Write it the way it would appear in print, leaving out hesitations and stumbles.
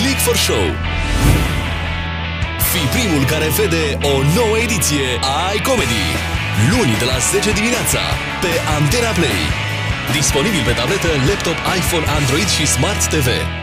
Click for Show. Fii primul care vede o nouă ediție a iComedy. Luni de la 10 dimineața pe Antena Play. Disponibil pe tabletă, laptop, iPhone, Android și Smart TV.